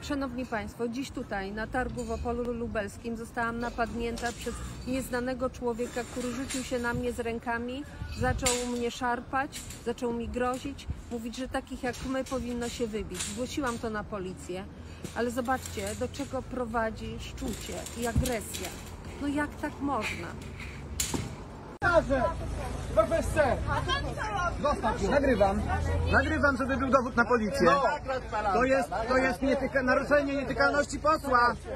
Szanowni Państwo, dziś tutaj na targu w Opolu Lubelskim zostałam napadnięta przez nieznanego człowieka, który rzucił się na mnie z rękami, zaczął mnie szarpać, zaczął mi grozić, mówić, że takich jak my powinno się wybić. Zgłosiłam to na policję, ale zobaczcie, do czego prowadzi szczucie i agresja. No jak tak można? Nagrywam, żeby był dowód na policję. To jest naruszenie nietykalności posła.